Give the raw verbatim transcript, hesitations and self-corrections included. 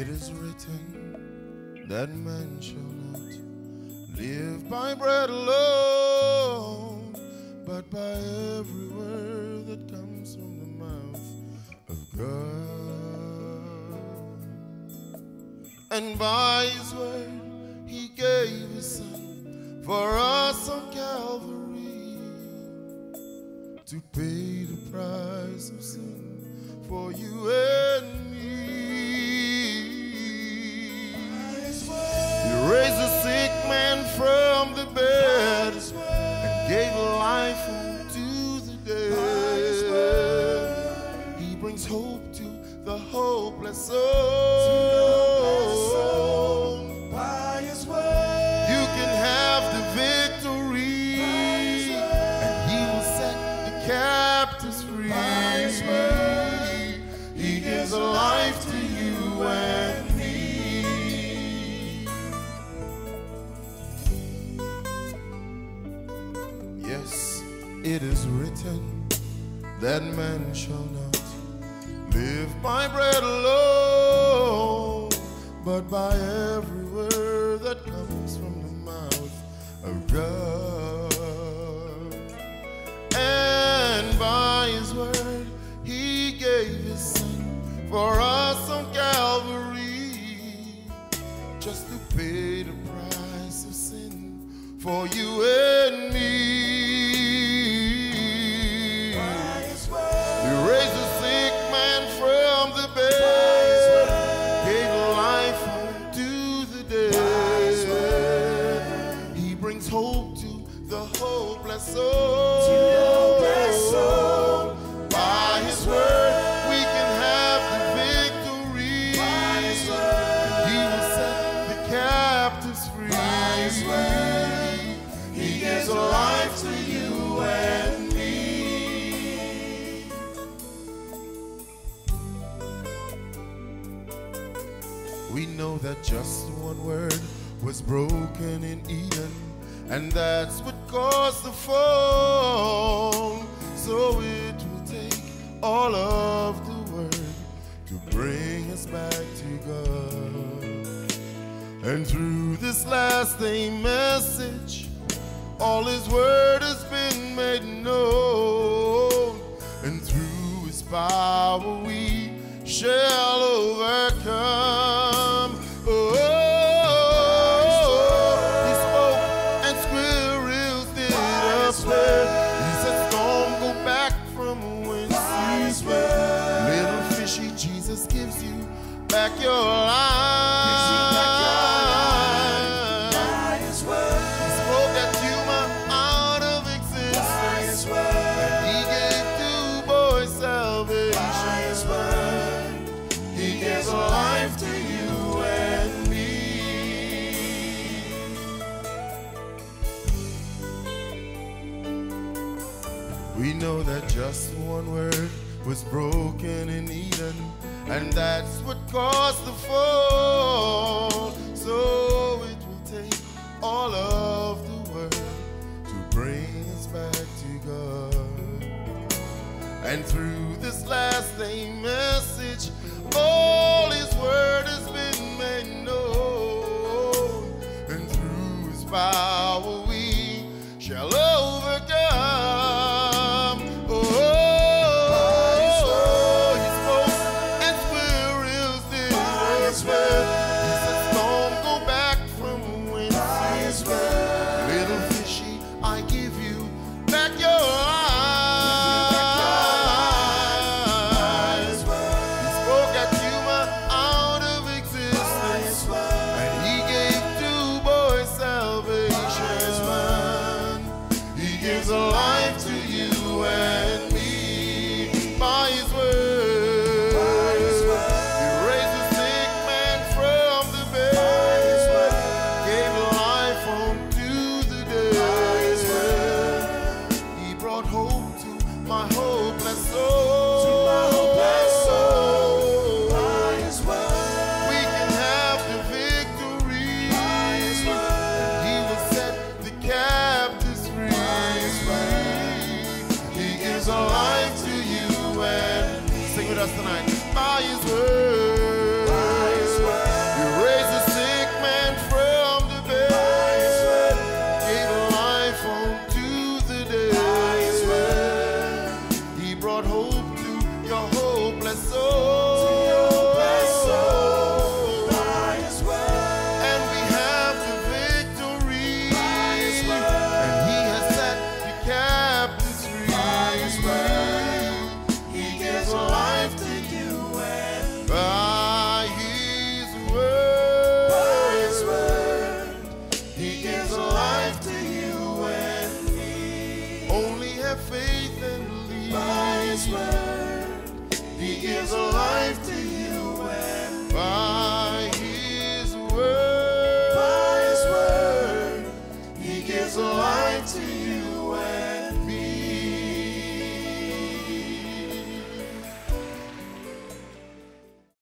It is written that man shall not live by bread alone, but by every word that comes from the mouth of God. And by his word he gave his son for us on Calvary to pay the price of sin for you and me. He raised a sick man from the bed and gave life unto the dead. He brings hope to the hopeless soul. By his word, You can have the victory, and he will set the captives free. By his word, He gives a life to you and me. Yes, it is written that man shall not live by bread alone, but by every word that comes from the mouth of God. And by his word he gave his son for us on Calvary, just to pay the price of sin for you and me. by his He word, raised a sick man from the bed, gave life unto the dead. He brings hope to the hopeless soul. to the hopeless soul. By his word we can have the victory. By his word, He will set the captives free. by his word, He gives a life to you and me. We know that just one word was broken in Eden, and that's what caused the fall. So it will take all of the word to bring us back to God. And through this last day message, all his word has been made known, and through his power we shall overcome. Oh, he spoke and squirrels did appear. He said, storm, go back from whence you fled. Little fishy, Jesus gives you back your life. By his word, He spoke that tumor out of existence, and he gave two boys salvation. by his word, He gives life to you and me. We know that just one word was broken in Eden, and that's what caused the fall. So it will take all of the word to bring us back to God. And through this last day message, all his word has been made known, and through his power we shall overcome. Oh, he spoke and squirrels did appear. He said, storm, go back from whence you fled. Little fishy, I give you back your eyes. He spoke that tumor out of existence, and he gave two boys salvation. He gives a life to you and me. By his word, by his word, he raised a sick man from have faith and believe. By His word, He gives life